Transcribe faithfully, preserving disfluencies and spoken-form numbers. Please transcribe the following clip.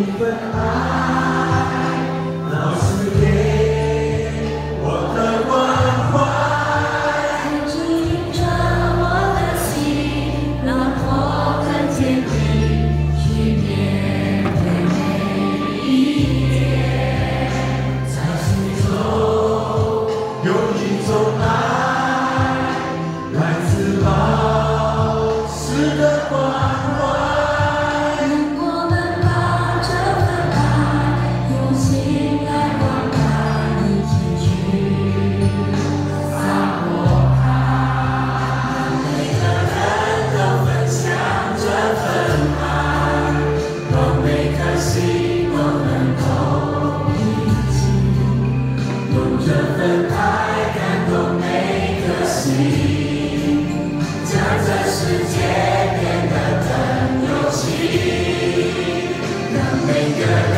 份爱，老师给我的关怀， 指引着我的心，让我更坚定去面对每一天。 在心中有一种爱，来自老师的关怀。 让我们把这份爱用心来灌溉，一起去洒播开。让每个人都分享这份爱，让每颗心都能够一起用这份爱感动每颗心，将这世界变得更有情。让每个人。